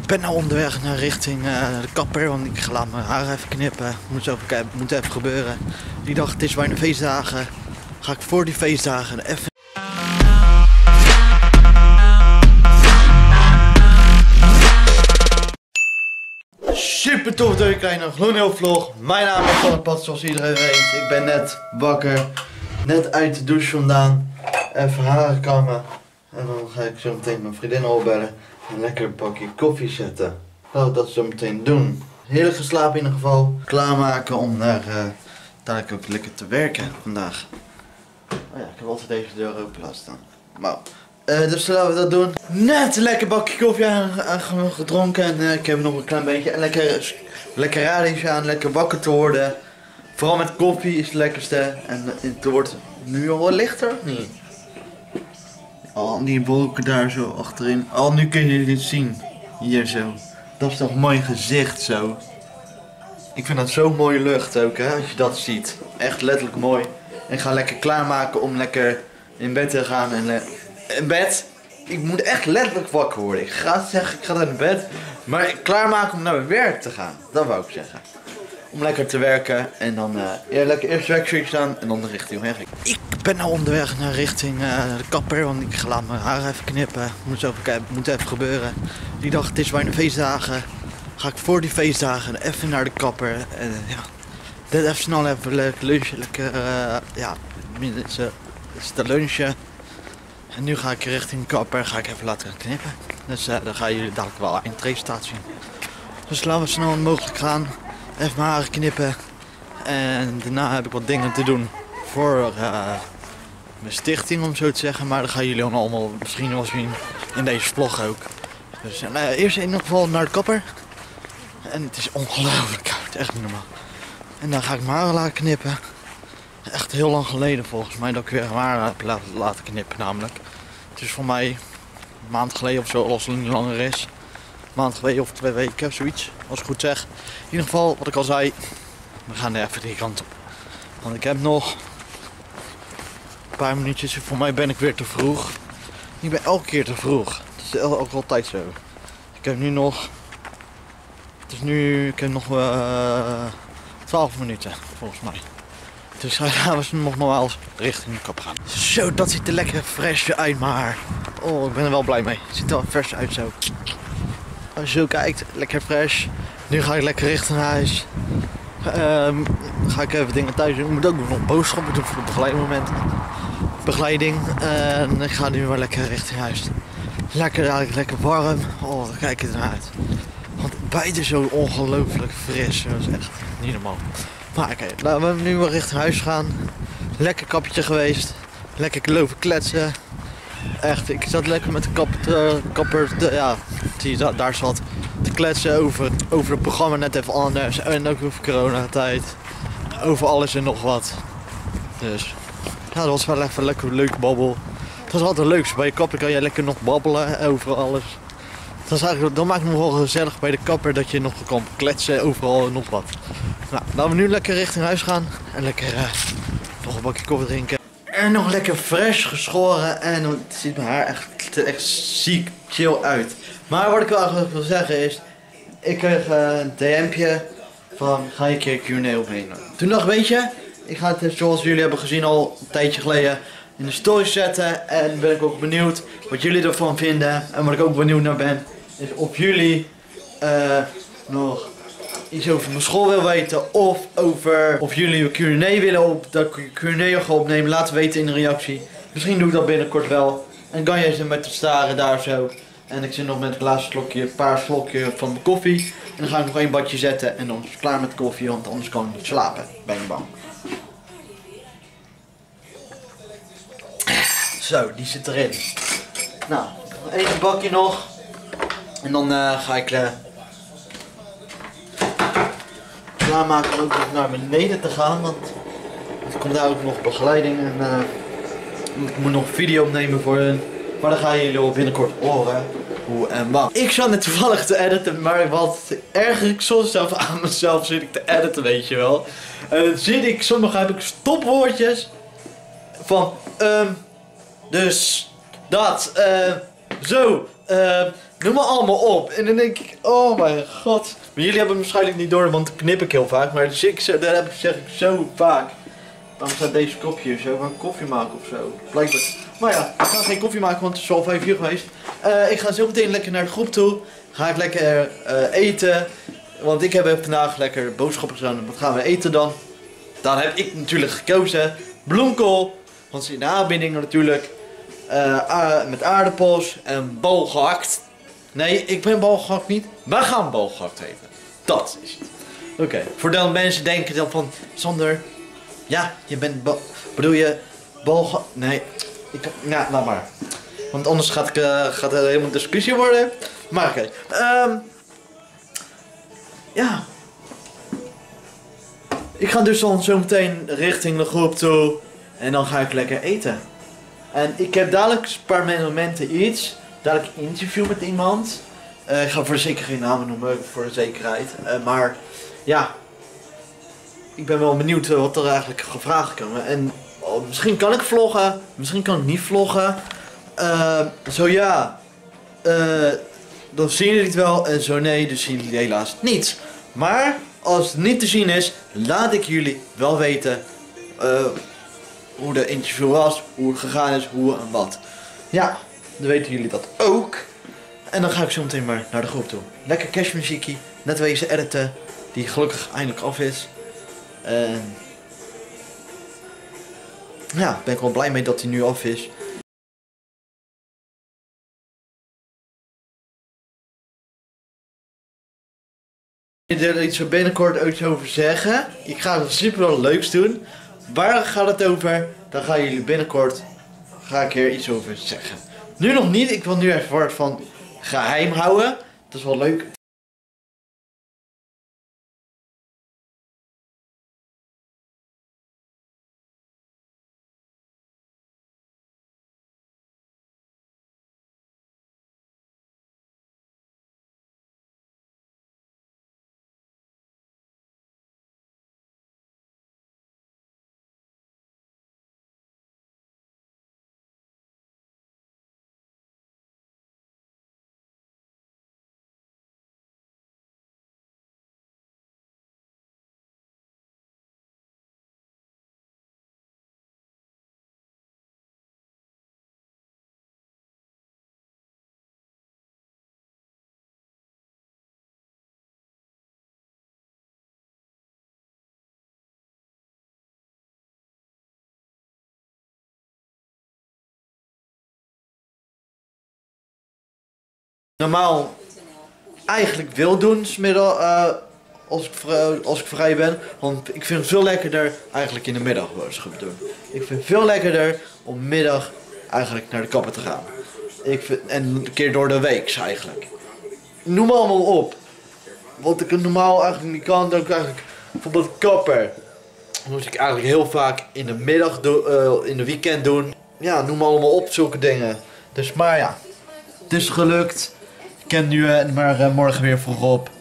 Ik ben nou onderweg naar richting de kapper, want ik ga laat mijn haar even knippen. Moet even gebeuren. Die dag, het is bijna feestdagen. Ga ik voor die feestdagen even... Super tof dat ik krijg een gloednieuwe vlog. Mijn naam is Van der Pad, zoals iedereen weet. Ik ben net wakker. Net uit de douche vandaan. Even haren kammen. En dan ga ik zo meteen mijn vriendin opbellen. En lekker een pakje koffie zetten. Laten we dat zo meteen doen. Heerlijk geslapen in ieder geval. Klaarmaken om naar dadelijk ook lekker te werken vandaag. Oh ja, ik heb altijd deze deur open laten staan. Maar, dus laten we dat doen. Net een lekker bakje koffie gedronken. En ik heb nog een klein beetje. En lekker radio's aan. Lekker wakker te worden. Vooral met koffie is het lekkerste. En het wordt nu al wat lichter of niet? Al die wolken daar zo achterin. Al nu kun je dit zien. Hier zo. Dat is toch een mooi gezicht zo. Ik vind dat zo'n mooie lucht ook hè, als je dat ziet. Echt letterlijk mooi. En ik ga lekker klaarmaken om lekker in bed te gaan. En in bed? Ik moet echt letterlijk wakker worden. Ik ga zeggen, ik ga naar bed. Maar klaarmaken om naar mijn werk te gaan. Dat wou ik zeggen. Om lekker te werken en dan lekker eerst werkstuk staan en dan richting werk. Ik ben nou onderweg naar richting de kapper, want ik ga laat mijn haar even knippen. Moet even gebeuren. Die dag, het is bijna feestdagen. Ga ik voor die feestdagen even naar de kapper. En ja, dit even snel even lekker lunchen. Lekker, is te lunchen. En nu ga ik richting de kapper en ga ik even laten knippen. Dus dan gaan jullie dadelijk wel een eindresultaat zien. Dus laten we snel mogelijk gaan. Even mijn haren knippen. En daarna heb ik wat dingen te doen voor mijn stichting, om zo te zeggen. Maar dat gaan jullie allemaal misschien wel zien in deze vlog ook. Dus eerst in ieder geval naar de kapper. En het is ongelooflijk koud, echt niet normaal. En dan ga ik mijn haren laten knippen. Echt heel lang geleden volgens mij dat ik weer mijn haren heb laten knippen namelijk. Het is voor mij een maand geleden of zo, als het niet langer is. Een maand geleden of 2 weken, zoiets, als ik goed zeg. In ieder geval, wat ik al zei, we gaan er even die kant op. Want ik heb nog een paar minuutjes, voor mij ben ik weer te vroeg. Ik ben elke keer te vroeg, dat is ook altijd zo. Ik heb nu nog, ik heb nog 12 minuten volgens mij. Dus gaan we nog wel eens richting de kap gaan. Zo, dat ziet er lekker fresh uit, maar oh, ik ben er wel blij mee. Het ziet er wel vers uit zo. Als je zo kijkt, lekker fresh. Nu ga ik lekker richting huis. Ga ik even dingen thuis doen. Ik moet ook nog boodschappen doen voor de begeleiding. En ik ga nu weer lekker richting huis. Lekker warm. Oh, kijk er naar uit. Want buiten is zo ongelooflijk fris. Dat is echt niet normaal. Maar oké, laten we nu weer richting huis gaan. Lekker kappertje geweest. Lekker lopen kletsen. Echt, ik zat lekker met de kapper die daar zat te kletsen over het programma net even anders. En ook over coronatijd. Over alles en nog wat. Dus ja, dat was wel even lekker leuk babbel. Het was altijd leuk, bij je kapper kan je lekker nog babbelen over alles. Dat maakt het nog wel gezellig bij de kapper dat je nog kan kletsen overal en nog wat. Nou, laten we nu lekker richting huis gaan en lekker nog een bakje koffie drinken. En nog lekker fresh geschoren en het ziet mijn haar echt ziek chill uit. Maar wat ik wel eigenlijk wil zeggen is, ik kreeg een DM'tje van ga je een keer Q&A opnemen. Toen dacht ik, weet je, ik ga het zoals jullie hebben gezien al een tijdje geleden in de story zetten. En ben ik ook benieuwd wat jullie ervan vinden. En wat ik ook benieuwd naar ben, is of jullie nog iets over mijn school wil weten. Of jullie een Q&A willen dat ik een Q&A ga opnemen. Laat weten in de reactie. Misschien doe ik dat binnenkort wel. En kan jij ze met te staren daar zo. En ik zit nog met een paar slokje van mijn koffie. En dan ga ik nog 1 badje zetten. En dan is het klaar met koffie, want anders kan ik niet slapen bij een bank. Zo, die zit erin. Nou, 1 bakje nog. En dan ga ik klaarmaken om ook naar beneden te gaan. Want er komt daar ook nog begeleiding. En ik moet nog een video opnemen voor hun. Maar dan gaan jullie al binnenkort horen hoe en wat. Ik zat net toevallig te editen, maar wat erger ik soms zelf aan mezelf zit ik te editen, weet je wel. En dan zie ik, sommige heb ik stopwoordjes van dus dat, zo, Noem maar allemaal op. En dan denk ik, oh mijn god. Maar jullie hebben het waarschijnlijk niet door, want dat knip ik heel vaak. Maar dat zeg ik zo vaak. Waarom staat deze kopje hier zo? Gaan koffie maken of zo? Blijkbaar. Maar ja, ik ga geen koffie maken, want het is al 5 uur geweest. Ik ga zo meteen lekker naar de groep toe. Ga ik lekker eten. Want ik heb vandaag lekker boodschappen gedaan. Wat gaan we eten dan? Dan heb ik natuurlijk gekozen bloemkool. Want ze in de aanbieding natuurlijk. Met aardappels en bol gehakt. Nee, ik ben bol gehakt niet. We gaan bol gehakt eten. Dat is het. Oké. Voordat mensen denken dan van... Sander... Ja, je bent bedoel je... Bol gehakt... Nee. Ja, laat maar. Want anders gaat er helemaal discussie worden. Maar oké. Ja. Ik ga dus dan zo meteen richting de groep toe. En dan ga ik lekker eten. En ik heb dadelijk een paar momenten iets. Dadelijk een interview met iemand. Ik ga voor zeker geen namen noemen, voor de zekerheid. Maar ja. Ik ben wel benieuwd wat er eigenlijk gevraagd kan. En misschien kan ik vloggen. Misschien kan ik niet vloggen. Zo ja. Dan zien jullie het wel. En zo nee, dus zien jullie helaas niet. Maar als het niet te zien is, laat ik jullie wel weten hoe de interview was, hoe het gegaan is, hoe en wat. Ja, dan weten jullie dat ook. En dan ga ik zo meteen maar naar de groep toe. Lekker cashmuziekie, net wezen editen, die gelukkig eindelijk af is. En ja, ben ik wel blij mee dat hij nu af is. Ik wil er iets binnenkort iets over zeggen. Ik ga het super wel leuks doen. Waar gaat het over? Dan gaan jullie binnenkort ga ik er iets over zeggen. Nu nog niet. Ik wil nu even wat van geheim houden. Dat is wel leuk. Normaal eigenlijk wil doen smiddag, als ik vrij ben. Want ik vind het veel lekkerder eigenlijk in de middag boodschappen doen. Ik vind het veel lekkerder om middag eigenlijk naar de kapper te gaan. En een keer door de week eigenlijk. Noem maar allemaal op. Wat ik normaal eigenlijk niet kan, dan kan ik bijvoorbeeld kapper. Dat moet ik eigenlijk heel vaak in de middag in de weekend doen. Ja, noem maar allemaal op, zulke dingen. Dus maar ja, het is gelukt. Ik ken nu maar morgen weer vroeg op.